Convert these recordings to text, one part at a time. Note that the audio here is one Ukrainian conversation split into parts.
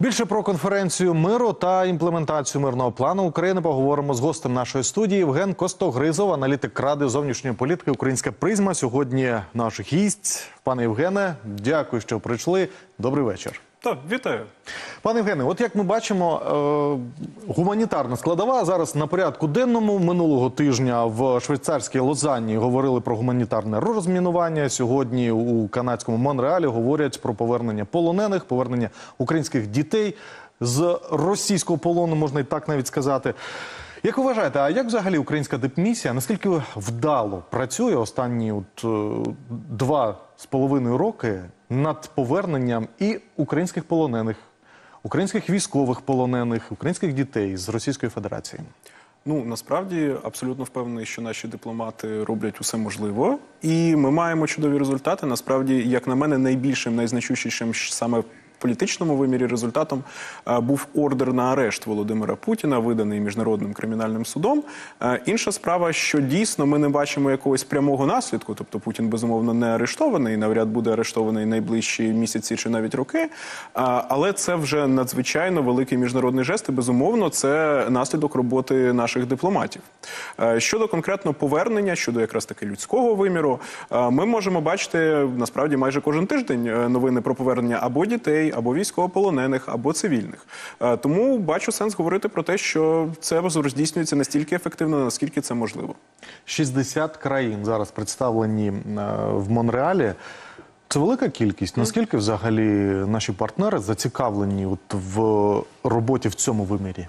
Більше про конференцію миру та імплементацію мирного плану України поговоримо з гостем нашої студії. Євген Костогризов, аналітик Ради зовнішньої політики «Українська призма». Сьогодні наш гість. Пане Євгене, дякую, що прийшли. Добрий вечір. Так, вітаю. Пане Євгене, от як ми бачимо, гуманітарна складова зараз на порядку денному. Минулого тижня в швейцарській Лозанні говорили про гуманітарне розмінування. Сьогодні у канадському Монреалі говорять про повернення полонених, повернення українських дітей з російського полону, можна і так навіть сказати. Як ви вважаєте, а як взагалі українська дипмісія, наскільки вдало працює останні 2,5 роки над поверненням і українських полонених, українських військових полонених, українських дітей з Російської Федерації? Ну, насправді, абсолютно впевнений, що наші дипломати роблять усе можливе. І ми маємо чудові результати. Насправді, як на мене, найбільшим, найзначущішим саме в політичному вимірі результатом був ордер на арешт Володимира Путіна, виданий Міжнародним кримінальним судом. Інша справа, що дійсно ми не бачимо якогось прямого наслідку, тобто Путін, безумовно, не арештований, навряд буде арештований найближчі місяці чи навіть роки, але це вже надзвичайно великий міжнародний жест і, безумовно, це наслідок роботи наших дипломатів. Щодо конкретно повернення, щодо якраз таки людського виміру, ми можемо бачити, насправді, майже кожен тиждень новини про повернення або дітей, або військовополонених, або цивільних. Тому бачу сенс говорити про те, що це здійснюється настільки ефективно, наскільки це можливо. 60 країн зараз представлені в Монреалі. Це велика кількість. Наскільки взагалі наші партнери зацікавлені в роботі в цьому вимірі?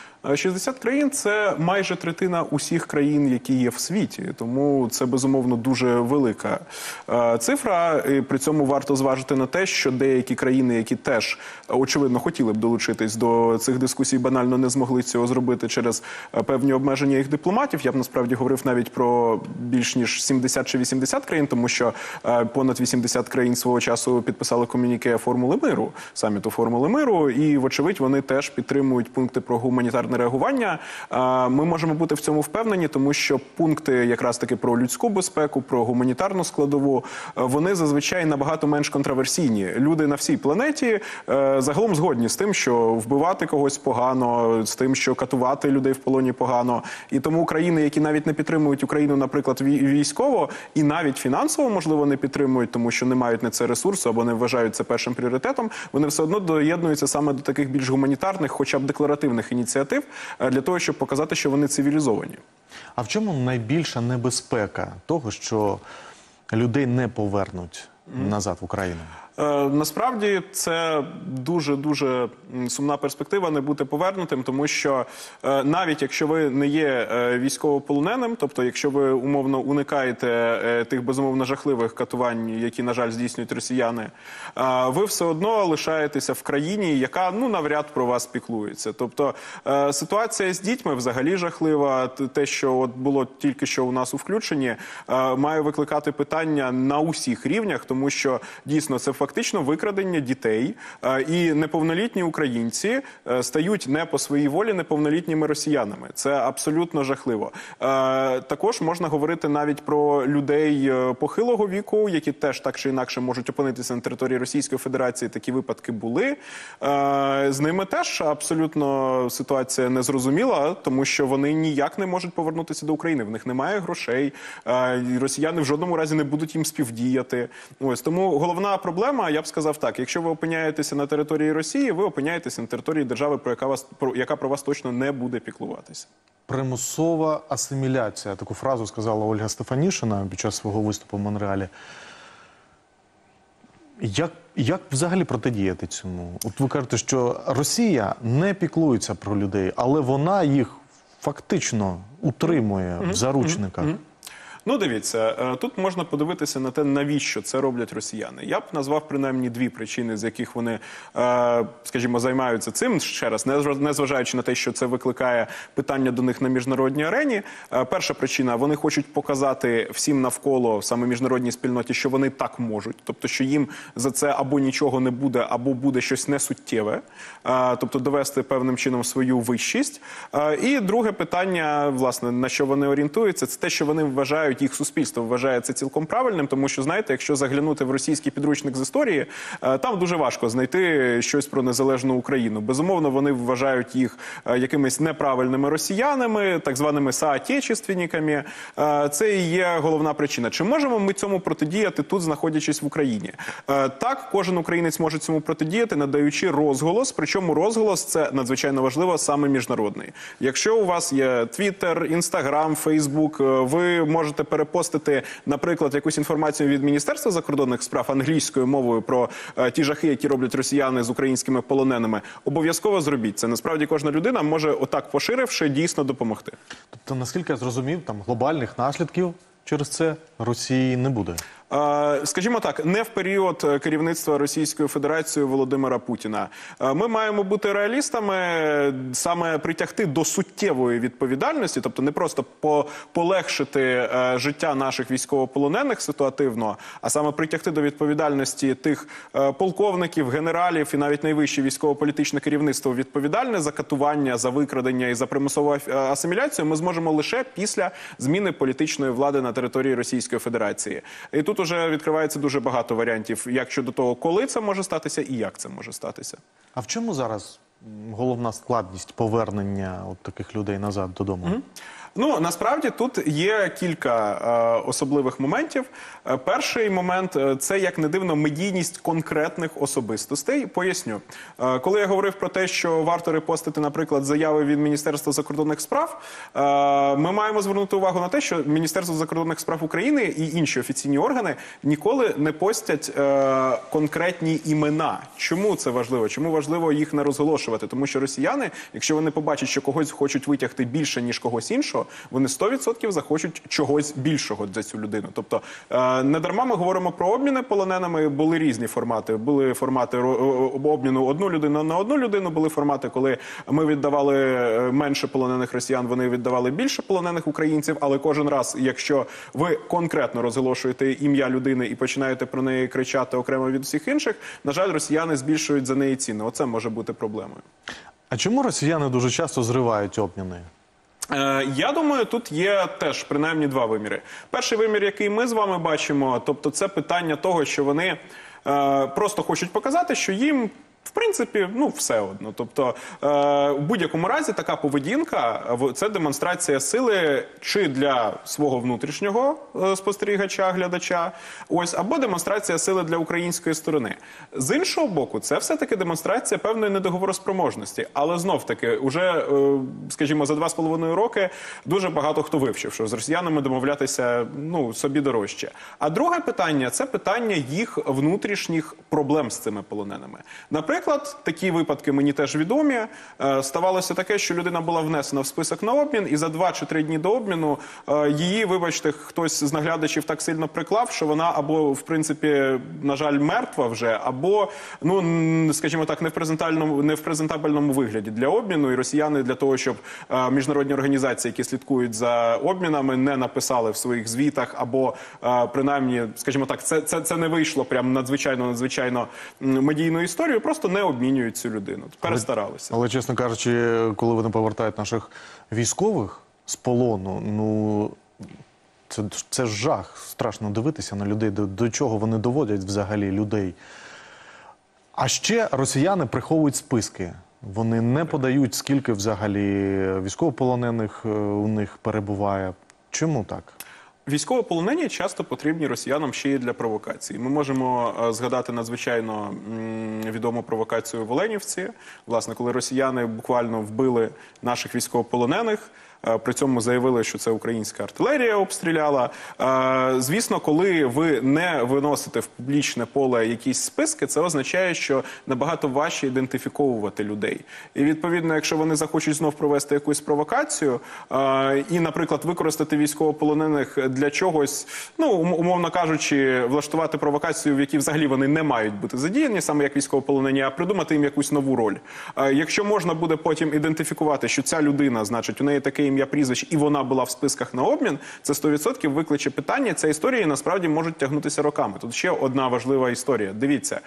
60 країн – це майже третина усіх країн, які є в світі. Тому це, безумовно, дуже велика цифра. І при цьому варто зважити на те, що деякі країни, які теж, очевидно, хотіли б долучитись до цих дискусій, банально не змогли цього зробити через певні обмеження їх дипломатів. Я б, насправді, говорив навіть про більш ніж 70 чи 80 країн, тому що понад 80 країн свого часу підписали комюніке Формули миру, саміту Формули миру, і, вочевидь, вони теж підтримують пункти про гуманітарне реагування. Ми можемо бути в цьому впевнені, тому що пункти якраз таки про людську безпеку, про гуманітарну складову, вони зазвичай набагато менш контроверсійні. Люди на всій планеті загалом згодні з тим, що вбивати когось погано, з тим, що катувати людей в полоні погано. І тому країни, які навіть не підтримують Україну, наприклад, військово, і навіть фінансово, можливо, не підтримують, тому що не мають на це ресурсу або не вважають це першим пріоритетом, вони все одно доєднуються саме до таких більш гуманітарних, хоча б декларативних ініціатив, для того, щоб показати, що вони цивілізовані. А в чому найбільша небезпека того, що людей не повернуть назад в Україну? Насправді, це дуже-дуже сумна перспектива не бути повернутим, тому що навіть якщо ви не є військовополоненим, тобто якщо ви умовно уникаєте тих безумовно жахливих катувань, які, на жаль, здійснюють росіяни, ви все одно лишаєтеся в країні, яка, ну, навряд про вас піклується. Тобто ситуація з дітьми взагалі жахлива. Те, що от було тільки що у нас у включенні, має викликати питання на усіх рівнях, тому що дійсно це фактично викрадення дітей, і неповнолітні українці стають не по своїй волі неповнолітніми росіянами. Це абсолютно жахливо. Також можна говорити навіть про людей похилого віку, які теж так чи інакше можуть опинитися на території Російської Федерації. Такі випадки були. З ними теж абсолютно ситуація незрозуміла, тому що вони ніяк не можуть повернутися до України. В них немає грошей, росіяни в жодному разі не будуть їм співдіяти. Ось тому головна проблема, я б сказав так, якщо ви опиняєтеся на території Росії, ви опиняєтеся на території держави, яка про вас точно не буде піклуватися. Примусова асиміляція. Таку фразу сказала Ольга Стефанішина під час свого виступу в Монреалі. Як взагалі протидіяти цьому? От ви кажете, що Росія не піклується про людей, але вона їх фактично утримує в заручниках. Ну, дивіться, тут можна подивитися на те, навіщо це роблять росіяни. Я б назвав принаймні дві причини, з яких вони, скажімо, займаються цим, ще раз, незважаючи на те, що це викликає питання до них на міжнародній арені. Перша причина – вони хочуть показати всім навколо, саме міжнародній спільноті, що вони так можуть. Тобто, що їм за це або нічого не буде, або буде щось несуттєве. Тобто, довести певним чином свою вищість. І друге питання, власне, на що вони орієнтуються, це те, що вони вважають, навіть їх суспільство вважає це цілком правильним, тому що, знаєте, якщо заглянути в російський підручник з історії, там дуже важко знайти щось про незалежну Україну. Безумовно, вони вважають їх якимись неправильними росіянами, так званими соотечественниками. Це і є головна причина. Чи можемо ми цьому протидіяти тут, знаходячись в Україні? Так, кожен українець може цьому протидіяти, надаючи розголос, причому розголос – це надзвичайно важливо, саме міжнародний. Якщо у вас є Twitter, Instagram, Facebook, ви можете перепостити, наприклад, якусь інформацію від Міністерства закордонних справ англійською мовою про ті жахи, які роблять росіяни з українськими полоненими, обов'язково зробіть це. Насправді кожна людина може, отак поширивши, дійсно допомогти. Тобто, наскільки я зрозумів, там глобальних наслідків через це Росії не буде? Скажімо так, не в період керівництва Російською Федерацією Володимира Путіна. Ми маємо бути реалістами, саме притягти до суттєвої відповідальності, тобто не просто полегшити життя наших військовополонених ситуативно, а саме притягти до відповідальності тих полковників, генералів і навіть найвище військово-політичне керівництво відповідальне за катування, за викрадення і за примусову асиміляцію ми зможемо лише після зміни політичної влади на території Російської Федерації. І тут уже відкривається дуже багато варіантів, як щодо того, коли це може статися і як це може статися. А в чому зараз головна складність повернення от таких людей назад додому? Ну, насправді, тут є кілька особливих моментів. Перший момент – це, як не дивно, медійність конкретних особистостей. Поясню. Коли я говорив про те, що варто репостити, наприклад, заяви від Міністерства закордонних справ, ми маємо звернути увагу на те, що Міністерство закордонних справ України і інші офіційні органи ніколи не постять конкретні імена. Чому це важливо? Чому важливо їх не розголошувати? Тому що росіяни, якщо вони побачать, що когось хочуть витягти більше, ніж когось іншого, вони 100% захочуть чогось більшого за цю людину. Тобто, не дарма ми говоримо про обміни полоненими, були різні формати. Були формати обміну одну людину на одну людину, були формати, коли ми віддавали менше полонених росіян, вони віддавали більше полонених українців, але кожен раз, якщо ви конкретно розголошуєте ім'я людини і починаєте про неї кричати окремо від всіх інших, на жаль, росіяни збільшують за неї ціни. Оце може бути проблемою. А чому росіяни дуже часто зривають обміни? Я думаю, тут є теж принаймні два виміри. Перший вимір, який ми з вами бачимо, тобто це питання того, що вони просто хочуть показати, що їм в принципі, ну, все одно. Тобто, в будь-якому разі така поведінка – це демонстрація сили чи для свого внутрішнього спостерігача, глядача, ось, або демонстрація сили для української сторони. З іншого боку, це все-таки демонстрація певної недоговороспроможності. Але знов-таки, уже, скажімо, за 2,5 роки дуже багато хто вивчив, що з росіянами домовлятися, ну, собі дорожче. А друге питання – це питання їх внутрішніх проблем з цими полоненими. Наприклад, такі випадки мені теж відомі. Ставалося таке, що людина була внесена в список на обмін, і за 2 чи 3 дні до обміну її, вибачте, хтось з наглядачів так сильно приклав, що вона або, в принципі, на жаль, мертва вже, або, ну, скажімо так, не в презентабельному вигляді для обміну. І росіяни для того, щоб міжнародні організації, які слідкують за обмінами, не написали в своїх звітах, або, принаймні, скажімо так, це не вийшло прям надзвичайно медійною історією, просто не обмінюють цю людину. Перестаралися. Але, чесно кажучи, коли вони повертають наших військових з полону, ну, це ж жах. Страшно дивитися на людей, до чого вони доводять взагалі людей. А ще росіяни приховують списки. Вони не подають, скільки взагалі військовополонених у них перебуває. Чому так? Військовополонені часто потрібні росіянам ще й для провокації. Ми можемо згадати надзвичайно відому провокацію в Оленівці. Власне, коли росіяни буквально вбили наших військовополонених, при цьому заявили, що це українська артилерія обстріляла. Звісно, коли ви не виносите в публічне поле якісь списки, це означає, що набагато важче ідентифіковувати людей. І, відповідно, якщо вони захочуть знов провести якусь провокацію і, наприклад, використати військовополонених для чогось, ну, умовно кажучи, влаштувати провокацію, в якій взагалі вони не мають бути задіяні, саме як військовополонені, а придумати їм якусь нову роль. Якщо можна буде потім ідентифікувати, що ця людина, значить, у неї таке ім'я, прізвище, і вона була в списках на обмін, це 100% викличе питання. Ця історія насправді можуть тягнутися роками. Тут ще одна важлива історія. Дивіться,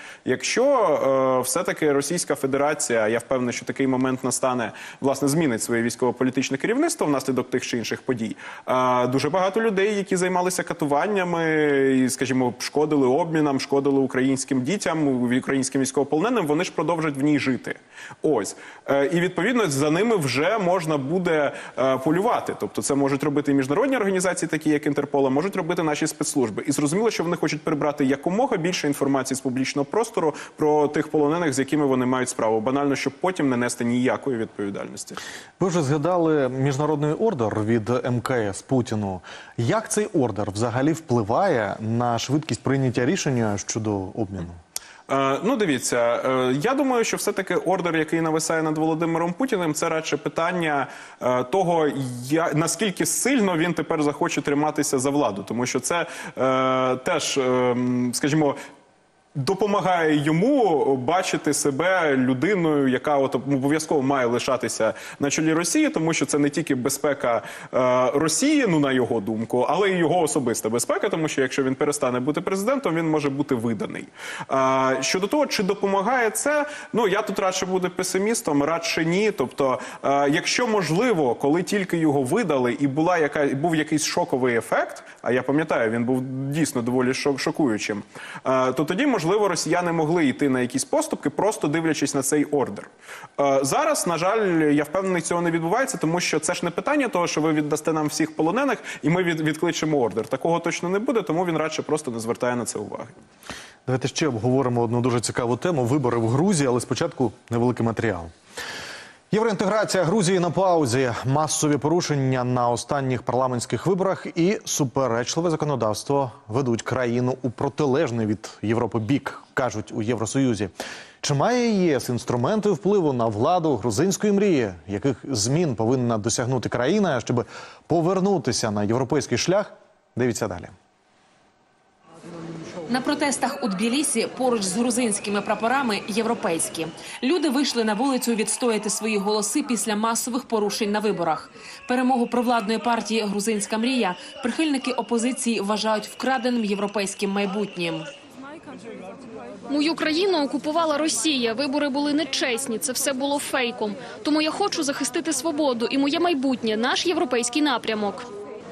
якщо все-таки Російська Федерація, я впевнений, що такий момент настане, власне, змінить своє військово-політичне керівництво внаслідок тих чи інших подій. Дуже багато людей, які займалися катуваннями і, скажімо, шкодили обмінам, шкодили українським дітям, українським військовополоненим, вони ж продовжать в ній жити. Ось. І, відповідно, за ними вже можна буде полювати. Тобто це можуть робити і міжнародні організації, такі як Інтерпол, а можуть робити наші спецслужби. І зрозуміло, що вони хочуть прибрати якомога більше інформації з публічного простору про тих полонених, з якими вони мають справу. Банально, щоб потім не нести ніякої відповідальності. Ви вже згадали міжнародний ордер від МКС Путіну. Як цей ордер взагалі впливає на швидкість прийняття рішення щодо обміну? Ну, дивіться, я думаю, що все-таки ордер, який нависає над Володимиром Путіним, це радше питання того, наскільки сильно він тепер захоче триматися за владу. Тому що це теж, скажімо, допомагає йому бачити себе людиною, яка обов'язково має лишатися на чолі Росії, тому що це не тільки безпека Росії, ну на його думку, але й його особиста безпека, тому що якщо він перестане бути президентом, він може бути виданий. Щодо того, чи допомагає це, ну я тут радше буду песимістом, радше ні. Тобто, якщо можливо, коли тільки його видали і був якийсь шоковий ефект, а я пам'ятаю, він був дійсно доволі шокуючим, то тоді, можливо, росіяни могли йти на якісь поступки, просто дивлячись на цей ордер. Зараз, на жаль, я впевнений, цього не відбувається, тому що це ж не питання того, що ви віддасте нам всіх полонених, і ми відкличемо ордер. Такого точно не буде, тому він радше просто не звертає на це уваги. Давайте ще обговоримо одну дуже цікаву тему – вибори в Грузії, але спочатку невеликий матеріал. Євроінтеграція Грузії на паузі, масові порушення на останніх парламентських виборах і суперечливе законодавство ведуть країну у протилежний від Європи бік, кажуть у Євросоюзі. Чи має ЄС інструменти впливу на владу грузинської мрії? Яких змін повинна досягнути країна, щоб повернутися на європейський шлях? Дивіться далі. На протестах у Тбілісі поруч з грузинськими прапорами європейські. Люди вийшли на вулицю відстояти свої голоси після масових порушень на виборах. Перемогу провладної партії «Грузинська мрія» прихильники опозиції вважають вкраденим європейським майбутнім. Мою країну окупувала Росія. Вибори були нечесні, це все було фейком. Тому я хочу захистити свободу і моє майбутнє, наш європейський напрямок.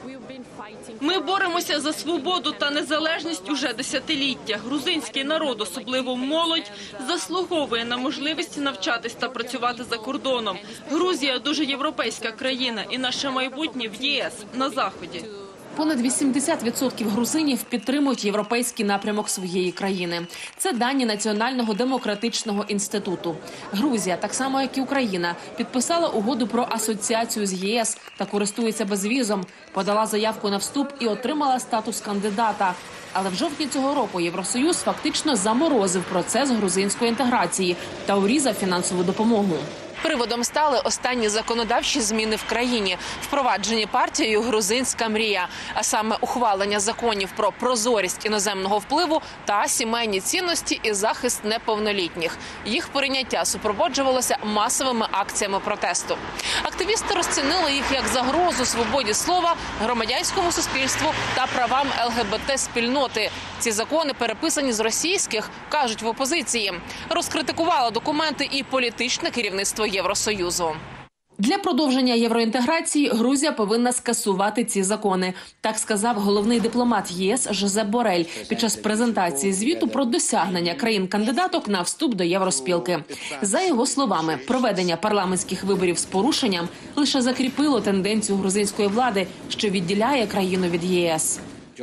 Ми боремося за свободу та незалежність уже десятиліття. Грузинський народ, особливо молодь, заслуговує на можливість навчатись та працювати за кордоном. Грузія дуже європейська країна і наше майбутнє в ЄС, на Заході. Понад 80% грузинів підтримують європейський напрямок своєї країни. Це дані Національного демократичного інституту. Грузія, так само як і Україна, підписала угоду про асоціацію з ЄС та користується безвізом, подала заявку на вступ і отримала статус кандидата. Але в жовтні цього року Євросоюз фактично заморозив процес грузинської інтеграції та урізав фінансову допомогу. Приводом стали останні законодавчі зміни в країні, впроваджені партією «Грузинська мрія», а саме ухвалення законів про прозорість іноземного впливу та сімейні цінності і захист неповнолітніх. Їх прийняття супроводжувалося масовими акціями протесту. Активісти розцінили їх як загрозу свободі слова, громадянському суспільству та правам ЛГБТ-спільноти. Ці закони переписані з російських, кажуть в опозиції. Розкритикувало документи і політичне керівництво Євросоюзу. Для продовження євроінтеграції Грузія повинна скасувати ці закони. Так сказав головний дипломат ЄС Жозеп Борель під час презентації звіту про досягнення країн-кандидаток на вступ до євроспілки. За його словами, проведення парламентських виборів з порушенням лише закріпило тенденцію грузинської влади, що відділяє країну від ЄС.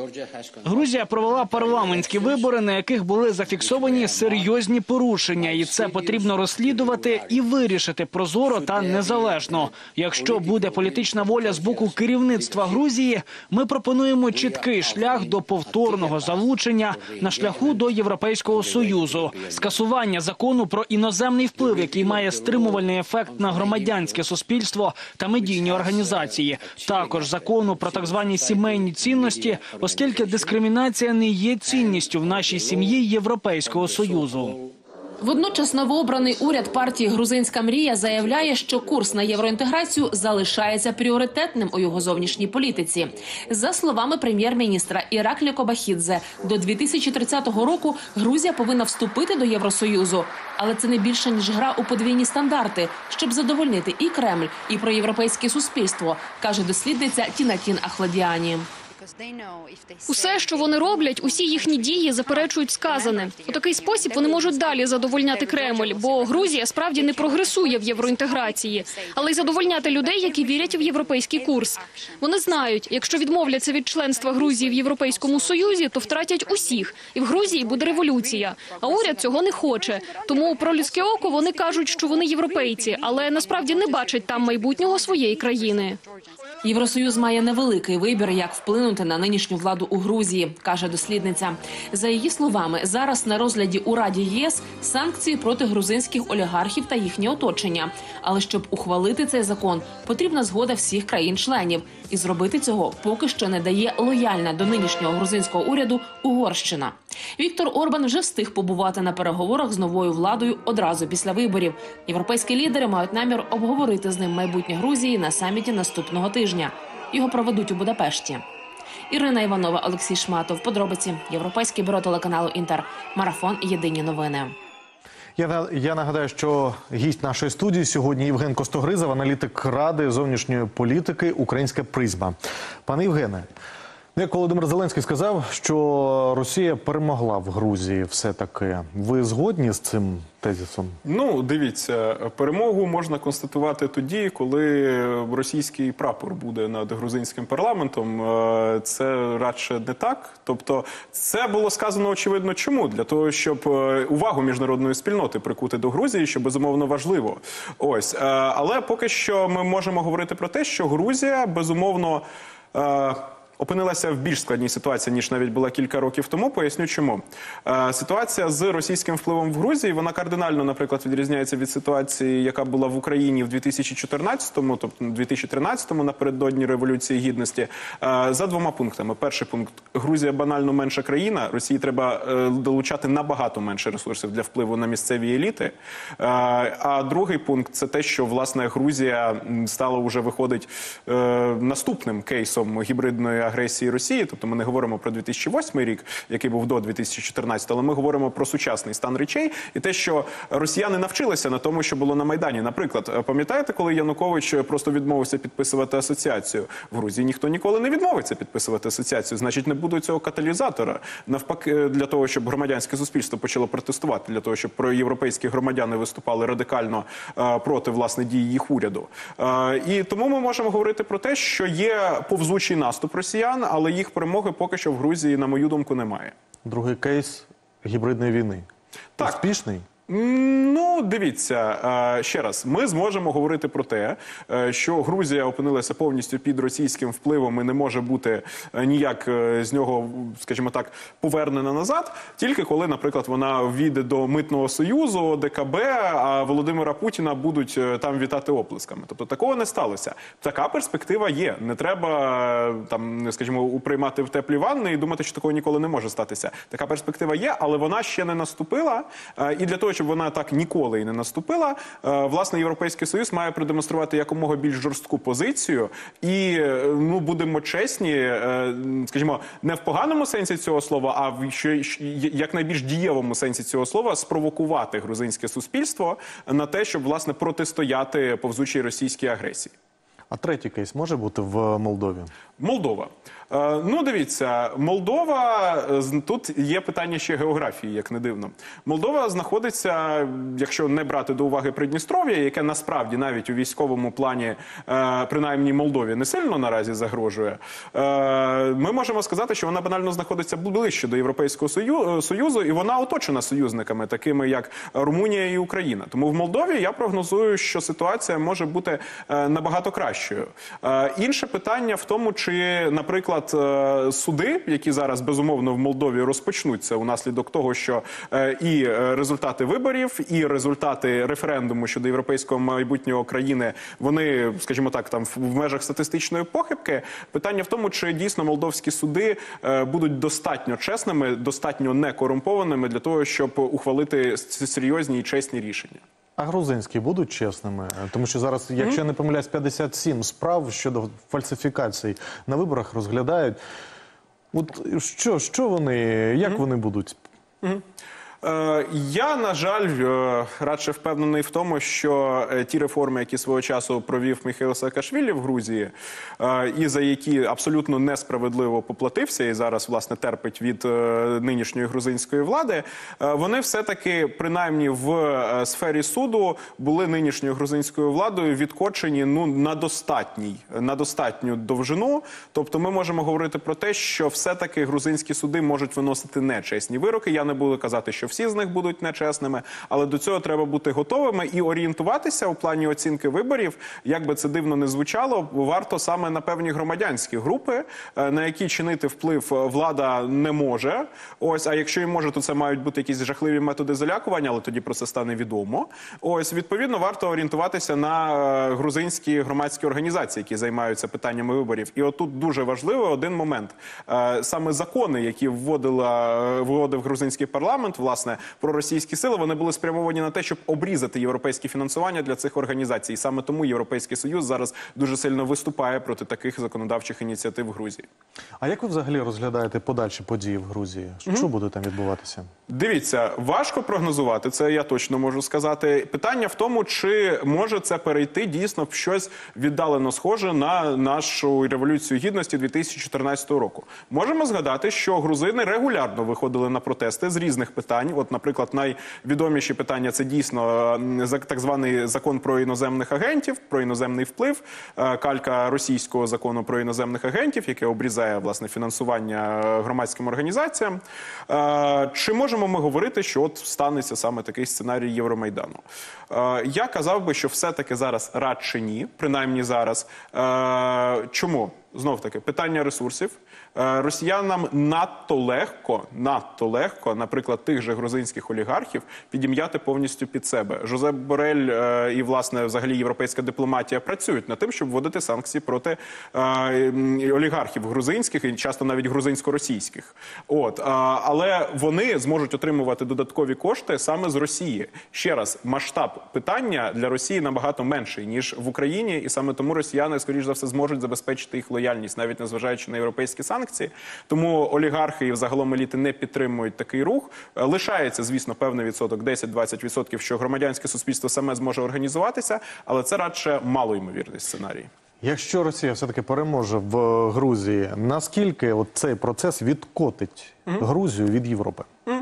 Грузія провела парламентські вибори, на яких були зафіксовані серйозні порушення. І це потрібно розслідувати і вирішити прозоро та незалежно. Якщо буде політична воля з боку керівництва Грузії, ми пропонуємо чіткий шлях до повторного залучення на шляху до Європейського Союзу. Скасування закону про іноземний вплив, який має стримувальний ефект на громадянське суспільство та медійні організації. Також закону про так звані сімейні цінності, оскільки дискримінація не є цінністю в нашій сім'ї Європейського Союзу. Водночас новообраний уряд партії «Грузинська мрія» заявляє, що курс на євроінтеграцію залишається пріоритетним у його зовнішній політиці. За словами прем'єр-міністра Іраклі Кобахідзе, до 2030 року Грузія повинна вступити до Євросоюзу. Але це не більше, ніж гра у подвійні стандарти, щоб задовольнити і Кремль, і проєвропейське суспільство, каже дослідниця Тінатін Ахладіані. Усе, що вони роблять, усі їхні дії заперечують сказане. У такий спосіб вони можуть далі задовольняти Кремль, бо Грузія справді не прогресує в євроінтеграції, але й задовольняти людей, які вірять в європейський курс. Вони знають, якщо відмовляться від членства Грузії в Європейському Союзі, то втратять усіх, і в Грузії буде революція. А уряд цього не хоче. Тому про людське око вони кажуть, що вони європейці, але насправді не бачать там майбутнього своєї країни. Євросоюз має невеликий вибір, як вплинути на нинішню владу у Грузії, каже дослідниця. За її словами, зараз на розгляді у Раді ЄС санкції проти грузинських олігархів та їхнє оточення. Але щоб ухвалити цей закон, потрібна згода всіх країн-членів. І зробити цього поки що не дає лояльна до нинішнього грузинського уряду Угорщина. Віктор Орбан вже встиг побувати на переговорах з новою владою одразу після виборів. Європейські лідери мають намір обговорити з ним майбутнє Грузії на саміті наступного тижня. Його проведуть у Будапешті. Ірина Іванова, Олексій Шматов. Подробиці. Європейське бюро телеканалу «Інтер». Марафон. Єдині новини. Я нагадаю, що гість нашої студії сьогодні Євген Костогризов, аналітик Ради зовнішньої політики «Українська призма». Пане Євгене, як Володимир Зеленський сказав, що Росія перемогла в Грузії все-таки. Ви згодні з цим тезисом? Ну, дивіться, перемогу можна констатувати тоді, коли російський прапор буде над грузинським парламентом. Це радше не так. Тобто, це було сказано очевидно чому? Для того, щоб увагу міжнародної спільноти прикути до Грузії, що безумовно важливо. Ось. Але поки що ми можемо говорити про те, що Грузія безумовно опинилася в більш складній ситуації, ніж навіть була кілька років тому. Поясню чому. Ситуація з російським впливом в Грузії, вона кардинально, наприклад, відрізняється від ситуації, яка була в Україні в 2014-му, тобто 2013-му, напередодні Революції Гідності, за двома пунктами. Перший пункт – Грузія банально менша країна, Росії треба долучати набагато менше ресурсів для впливу на місцеві еліти. А другий пункт – це те, що, власне, Грузія стала вже, виходить, наступним кейсом гібридної агресії Росії, тобто ми не говоримо про 2008 рік, який був до 2014, але ми говоримо про сучасний стан речей і те, що росіяни навчилися на тому, що було на Майдані. Наприклад, пам'ятаєте, коли Янукович просто відмовився підписувати асоціацію? В Грузії ніхто ніколи не відмовиться підписувати асоціацію, значить не буде цього каталізатора. Навпаки, для того, щоб громадянське суспільство почало протестувати, для того, щоб проєвропейські громадяни виступали радикально проти, власне, дій їх уряду. І тому ми можемо говорити про те, що є повзучий наступ росіян, але їх перемоги поки що в Грузії, на мою думку, немає. Другий кейс гібридної війни. Так. Успішний? Ну, дивіться, ще раз, ми зможемо говорити про те, що Грузія опинилася повністю під російським впливом і не може бути ніяк з нього, скажімо так, повернена назад, тільки коли, наприклад, вона ввійде до Митного Союзу, ДКБ, а Володимира Путіна будуть там вітати оплесками. Тобто такого не сталося. Така перспектива є. Не треба, там, скажімо, приймати в теплі ванни і думати, що такого ніколи не може статися. Така перспектива є, але вона ще не наступила. І для того, щоб вона так ніколи і не наступила, власне, Європейський Союз має продемонструвати якомога більш жорстку позицію і, ну, будемо чесні, скажімо, не в поганому сенсі цього слова, а в якнайбільш дієвому сенсі цього слова спровокувати грузинське суспільство на те, щоб, власне, протистояти повзучій російській агресії. А третій кейс може бути в Молдові? Молдова. Ну, дивіться, Молдова, тут є питання ще географії, як не дивно. Молдова знаходиться, якщо не брати до уваги Придністров'я, яке насправді навіть у військовому плані, принаймні Молдові, не сильно наразі загрожує, ми можемо сказати, що вона банально знаходиться ближче до Європейського Союзу, і вона оточена союзниками, такими як Румунія і Україна. Тому в Молдові я прогнозую, що ситуація може бути набагато кращою. Інше питання в тому, чи, наприклад, наприклад, суди, які зараз безумовно в Молдові розпочнуться унаслідок того, що і результати виборів, і результати референдуму щодо європейського майбутнього країни, вони, скажімо так, там в межах статистичної похибки. Питання в тому, чи дійсно молдовські суди будуть достатньо чесними, достатньо некорумпованими для того, щоб ухвалити серйозні і чесні рішення. А грузинські будуть чесними? Тому що зараз, якщо я не помиляюсь, 57 справ щодо фальсифікацій на виборах розглядають. От що вони, як вони будуть? Я, на жаль, радше впевнений в тому, що ті реформи, які свого часу провів Міхеїл Саакашвілі в Грузії, і за які абсолютно несправедливо поплатився і зараз, власне, терпить від нинішньої грузинської влади, вони все-таки, принаймні в сфері суду, були нинішньою грузинською владою відкочені на достатню довжину. Тобто ми можемо говорити про те, що все-таки грузинські суди можуть виносити нечесні вироки. Я не буду казати, що всі з них будуть нечесними, але до цього треба бути готовими і орієнтуватися у плані оцінки виборів, як би це дивно не звучало, варто саме на певні громадянські групи, на які чинити вплив влада не може. Ось, а якщо і може, то це мають бути якісь жахливі методи залякування, але тоді про це стане відомо. Ось, відповідно, варто орієнтуватися на грузинські громадські організації, які займаються питаннями виборів. І отут дуже важливий один момент. Саме закони, які вводив грузинський парламент, власне, проросійські сили, вони були спрямовані на те, щоб обрізати європейське фінансування для цих організацій. І саме тому Європейський Союз зараз дуже сильно виступає проти таких законодавчих ініціатив в Грузії. А як ви взагалі розглядаєте подальші події в Грузії? Що буде там відбуватися? Дивіться, важко прогнозувати, це я точно можу сказати. Питання в тому, чи може це перейти дійсно в щось віддалено схоже на нашу Революцію Гідності 2014 року. Можемо згадати, що грузини регулярно виходили на протести з різних питань. От, наприклад, найвідоміші питання – це дійсно так званий закон про іноземних агентів, про іноземний вплив, калька російського закону про іноземних агентів, яке обрізає, власне, фінансування громадським організаціям. Чи можемо ми говорити, що от станеться саме такий сценарій Євромайдану? Я казав би, що все-таки зараз радше ні, принаймні зараз. Чому? Знов-таки, питання ресурсів. Росіянам надто легко, наприклад, тих же грузинських олігархів підім'яти повністю під себе. Жозеп Борель і, власне, взагалі європейська дипломатія працюють над тим, щоб вводити санкції проти олігархів грузинських і часто навіть грузинсько-російських. Але вони зможуть отримувати додаткові кошти саме з Росії. Ще раз, масштаб питання для Росії набагато менший, ніж в Україні, і саме тому росіяни, скоріш за все, зможуть забезпечити їх лояльність, навіть незважаючи на європейські санкції. Тому олігархи і взагалом еліти не підтримують такий рух. Лишається, звісно, певний відсоток, 10-20%, що громадянське суспільство саме зможе організуватися, але це радше малоймовірний сценарій. Якщо Росія все-таки переможе в Грузії, наскільки цей процес відкотить Грузію від Європи?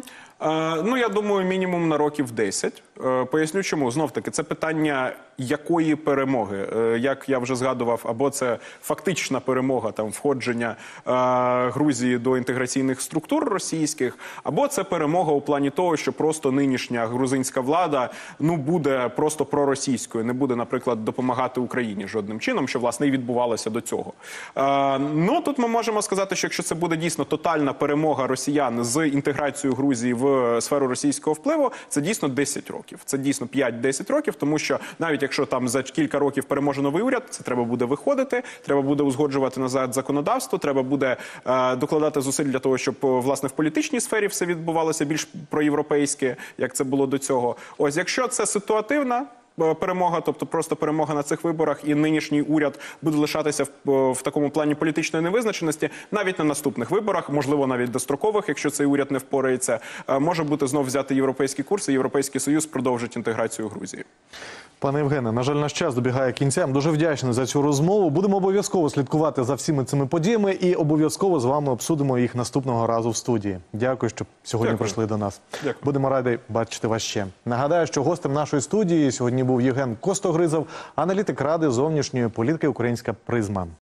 Я думаю, мінімум на років 10. Поясню чому. Знов-таки, це питання якої перемоги. Як я вже згадував, або це фактична перемога, там, входження Грузії до інтеграційних структур російських, або це перемога у плані того, що просто нинішня грузинська влада, буде просто проросійською, не буде, наприклад, допомагати Україні жодним чином, що, власне, і відбувалося до цього. Тут ми можемо сказати, що якщо це буде дійсно тотальна перемога росіян з інтеграцією Грузії в сферу російського впливу, це дійсно 10 років. Це дійсно 5-10 років, тому що навіть якщо там за кілька років переможе новий уряд, це треба буде виходити, треба буде узгоджувати назад законодавство, треба буде докладати зусиль для того, щоб, власне, в політичній сфері все відбувалося більш проєвропейське, як це було до цього. Ось, якщо це ситуативна перемога, тобто просто перемога на цих виборах, і нинішній уряд буде лишатися в такому плані політичної невизначеності, навіть на наступних виборах, можливо, навіть дострокових, якщо цей уряд не впорається, може бути знов взяти європейський курс, і Європейський Союз продовжить інтеграцію Грузії. Пане Євгене, на жаль, наш час добігає кінця. Я дуже вдячний за цю розмову. Будемо обов'язково слідкувати за всіми цими подіями і обов'язково з вами обсудимо їх наступного разу в студії. Дякую, що сьогодні прийшли до нас. Дякую. Будемо раді бачити вас ще. Нагадаю, що гостем нашої студії сьогодні був Євген Костогризов, аналітик Ради зовнішньої політики «Українська призма».